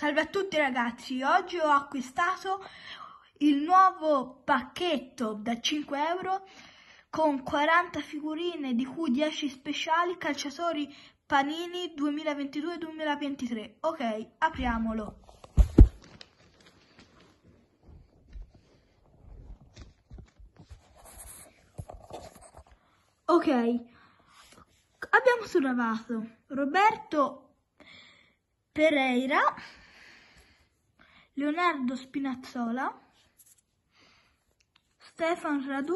Salve a tutti ragazzi, oggi ho acquistato il nuovo pacchetto da 5 euro con 40 figurine di cui 10 speciali calciatori Panini 2022-2023. Ok, apriamolo. Ok, abbiamo trovato Roberto Pereira, Leonardo Spinazzola, Stefan Radu,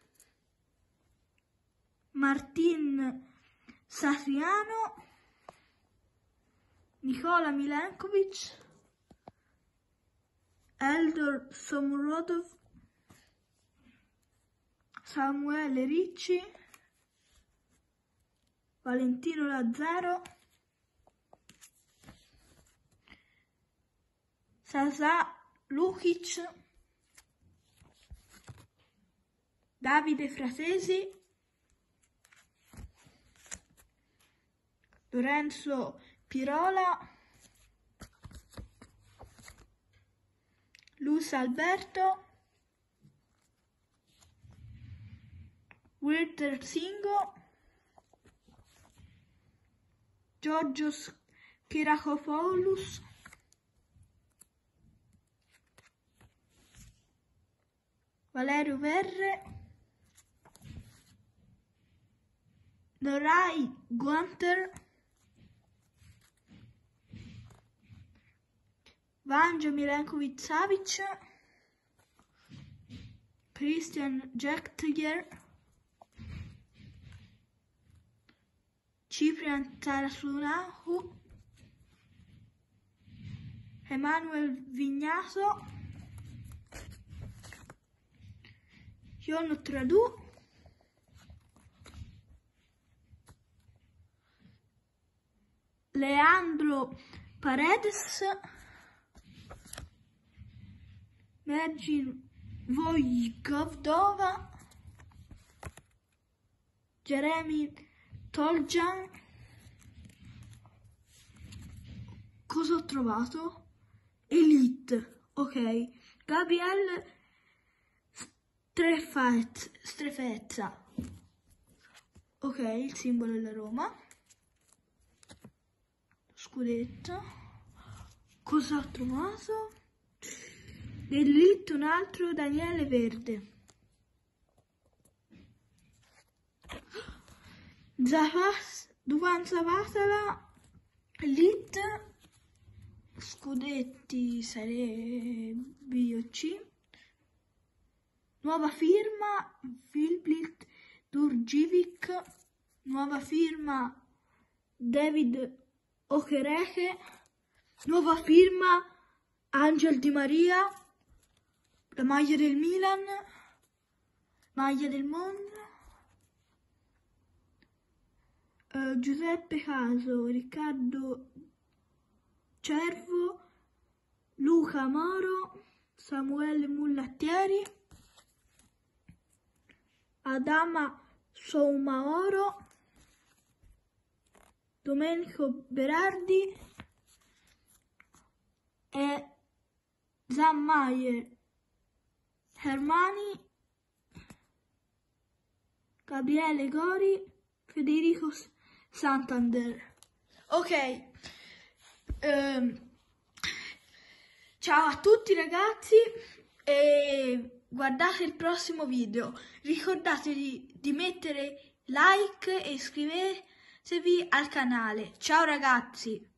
Martin Satriano, Nikola Milenkovic, Eldor Shomurodov, Samuele Ricci, Valentino Lazzaro, Sasa Lukic, Davide Fratesi, Lorenzo Pirola, Luis Alberto, Wilter Singo, Georgios Kyrakopoulos, Valerio Verre, Norai Guanter, Vanjo Milenkovic-Savic, Christian Jektjer, Ciprian Tarasunahu, Emanuel Vignato, Jon Tradu, Leandro Paredes, Mergin Vojvodova, Jeremy Toljan. Cosa ho trovato? Elite, ok. Gabriel Strefezza, ok, il simbolo della Roma. Scudetto. Cosa ho trovato? Elite, un altro Daniele Verde. Duvan Zavatala, Elite, scudetti sarebbe BOC, nuova firma Vilblit Durgivic, nuova firma David Okereke, nuova firma Angel Di Maria, la maglia del Milan, maglia del mondo, Giuseppe Caso, Riccardo Cervo, Luca Moro, Samuele Mullattieri, Adama Soumaoro, Domenico Berardi e Zammayer Hermani, Gabriele Gori, Federico Santander. Ok, ciao a tutti ragazzi e guardate il prossimo video. Ricordatevi di mettere like e iscrivetevi al canale. Ciao ragazzi!